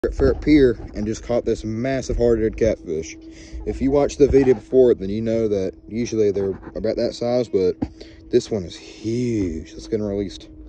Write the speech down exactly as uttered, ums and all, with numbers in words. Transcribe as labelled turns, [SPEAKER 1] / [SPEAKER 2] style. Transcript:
[SPEAKER 1] at Ferret Pier and just caught this massive hard-headed catfish. If you watched the video before, then you know that usually they're about that size, but this one is huge. It's getting released.